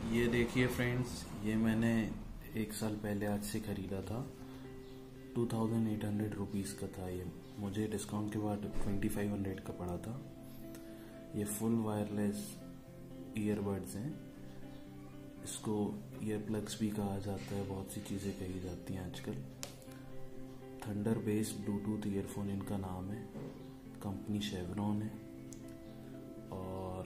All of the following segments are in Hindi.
ये देखिए फ्रेंड्स, ये मैंने एक साल पहले आज से ख़रीदा था। 2800 रुपीज़ का था। ये मुझे डिस्काउंट के बाद 2500 का पड़ा था। ये फुल वायरलेस ईयरबड्स हैं। इसको ईयर प्लग्स भी कहा जाता है, बहुत सी चीज़ें कही जाती हैं आजकल। थंडर बेस्ड ब्लूटूथ ईयरफोन इनका नाम है। कंपनी शेवरॉन है और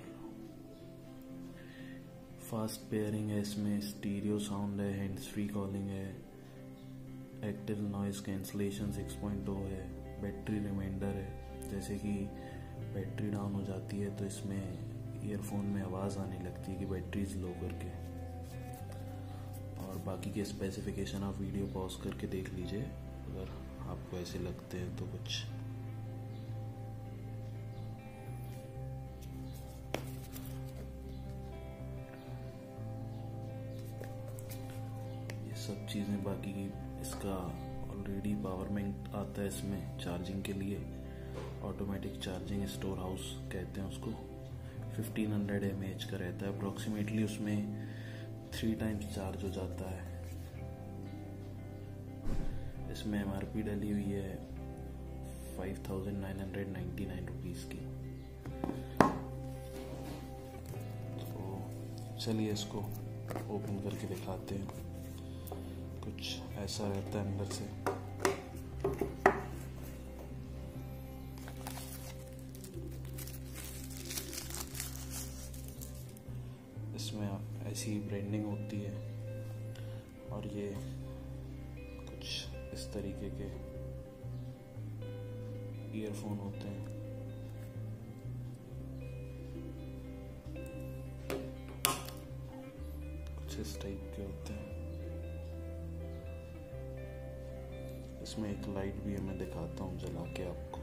फास्ट पेयरिंग है। इसमें स्टीरियो साउंड है, हैंड्स फ्री कॉलिंग है, एक्टिव नॉइज कैंसलेशन 6.0 है, बैटरी रिमाइंडर है। जैसे कि बैटरी डाउन हो जाती है तो इसमें ईयरफोन में आवाज़ आने लगती है कि बैटरीज लो करके। और बाकी के स्पेसिफिकेशन आप वीडियो पॉज करके देख लीजिए अगर आपको ऐसे लगते हैं तो कुछ। ये सब चीज़ें बाकी की। इसका ऑलरेडी पावर बैंक आता है इसमें चार्जिंग के लिए। ऑटोमेटिक चार्जिंग स्टोर हाउस कहते हैं उसको। 1500 mAh का रहता है अप्रोक्सीमेटली। उसमें 3 टाइम्स चार्ज हो जाता है। इसमें MRP डली हुई है 5999 रुपीज़ की। तो चलिए इसको ओपन करके दिखाते हैं। कुछ ऐसा रहता है अंदर से। इसमें ऐसी ब्रांडिंग होती है और ये कुछ इस तरीके के ईयरफोन होते हैं। कुछ इस टाइप के होते हैं। इसमें एक लाइट भी है, मैं दिखाता हूँ जला के आपको।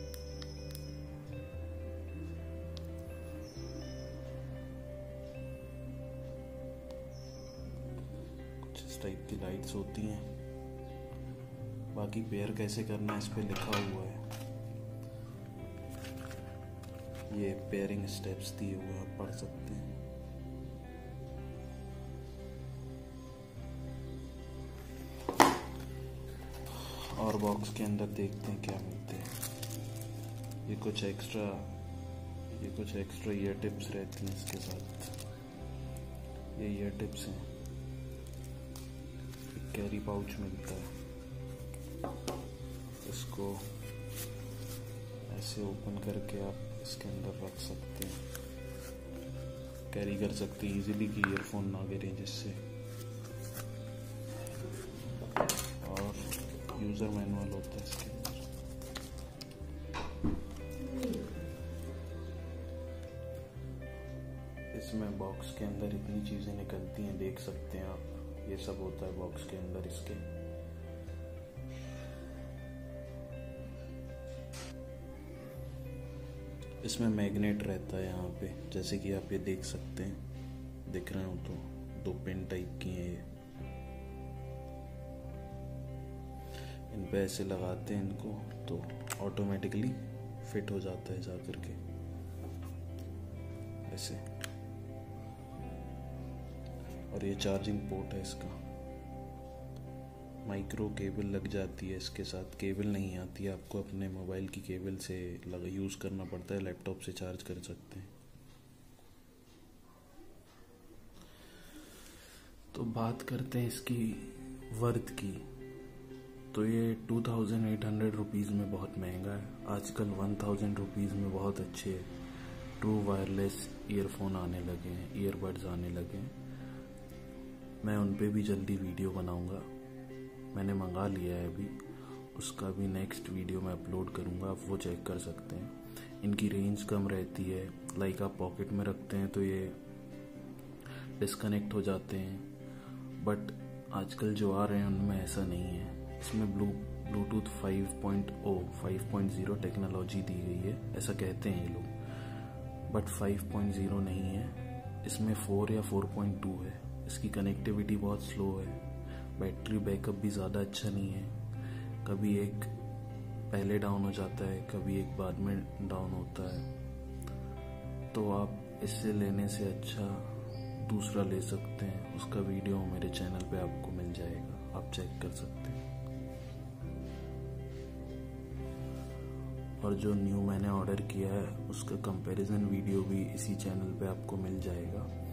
कुछ इस टाइप की लाइट्स होती हैं। बाकी पेयर कैसे करना है इस पे लिखा हुआ है। ये पेयरिंग स्टेप्स दिए हुए आप पढ़ सकते हैं। और बॉक्स के अंदर देखते हैं क्या मिलते हैं। ये कुछ एक्स्ट्रा ईयर टिप्स रहती हैं इसके साथ। ये ईयर टिप्स हैं। एक कैरी पाउच मिलता है। इसको ऐसे ओपन करके आप इसके अंदर रख सकते हैं। कैरी कर सकते हैं इजीली कि ईयरफोन ना गिरे जिससे। और यूज़र मैनुअल होता है इसके अंदर। इसमें बॉक्स के अंदर इतनी चीज़ें निकलती हैं, देख सकते हैं आप। ये सब होता है बॉक्स के अंदर इसके। इसमें मैग्नेट रहता है यहाँ पे, जैसे कि आप ये देख सकते हैं। दिख रहे हो तो 2 पेन टाइप की हैं ये। इन पे ऐसे लगाते हैं इनको तो ऑटोमेटिकली फिट हो जाता है जा करके ऐसे। और ये चार्जिंग पोर्ट है इसका। माइक्रो केबल लग जाती है इसके साथ। केबल नहीं आती है, आपको अपने मोबाइल की केबल से यूज़ करना पड़ता है। लैपटॉप से चार्ज कर सकते हैं। तो बात करते हैं इसकी वर्थ की। तो ये 2800 रुपीज़ में बहुत महंगा है। आजकल 1000 रुपीज़ में बहुत अच्छे ट्रू वायरलेस ईयरफोन आने लगे हैं, ईयरबड्स आने लगे हैं। मैं उन पे भी जल्दी वीडियो बनाऊंगा। मैंने मंगा लिया है अभी। उसका भी नेक्स्ट वीडियो मैं अपलोड करूंगा, आप वो चेक कर सकते हैं। इनकी रेंज कम रहती है। लाइक आप पॉकेट में रखते हैं तो ये डिस्कनेक्ट हो जाते हैं। बट आजकल जो आ रहे हैं उनमें ऐसा नहीं है। इसमें ब्लूटूथ 5.0 टेक्नोलॉजी दी गई है, ऐसा कहते हैं ये लोग। बट 5.0 नहीं है। इसमें 4 या 4.2 है। इसकी कनेक्टिविटी बहुत स्लो है। बैटरी बैकअप भी ज़्यादा अच्छा नहीं है। कभी एक पहले डाउन हो जाता है, कभी एक बाद में डाउन होता है। तो आप इससे लेने से अच्छा दूसरा ले सकते हैं, उसका वीडियो मेरे चैनल पे आपको मिल जाएगा, आप चेक कर सकते हैं। और जो न्यू मैंने ऑर्डर किया है उसका कंपैरिजन वीडियो भी इसी चैनल पे आपको मिल जाएगा।